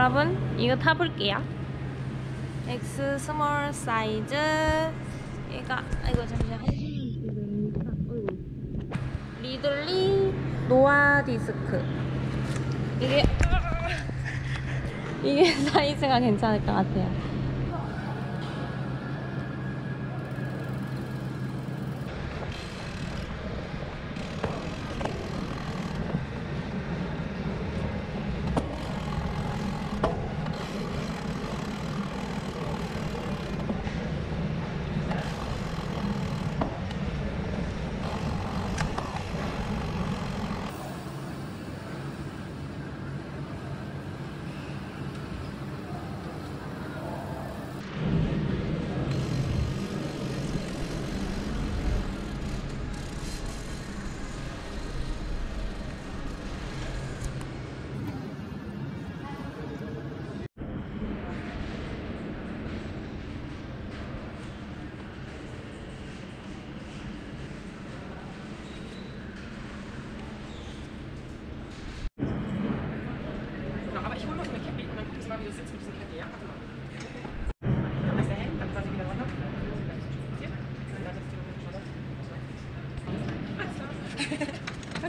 여러분 이거 타볼게요. X 스몰 사이즈. 이거 잠시만. 리들리 노아 디스크. 이게 사이즈가 괜찮을 것 같아요. Aber ich hole noch eine Cappy und dann gucken Sie mal, wie das sitzt mit dieser Cappy, ja? Dann ist der hängen, dann quasi wieder runter. Hier. Da sitzt die Alles klar.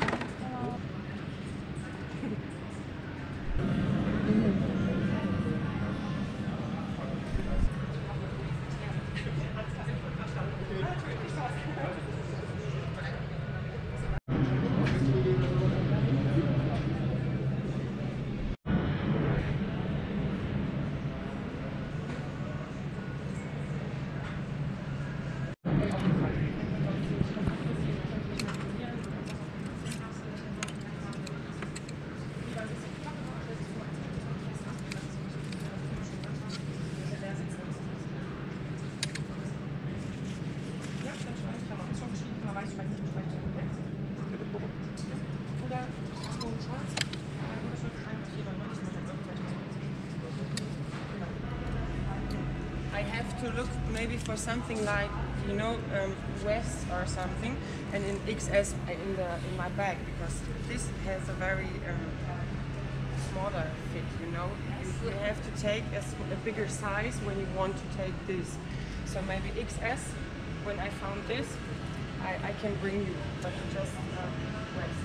I have to look maybe for something like, you know, West or something, and in XS in my bag, because this has a very smaller fit, you know. You have to take a bigger size when you want to take this. So maybe XS. When I found this, I can bring you, but just West.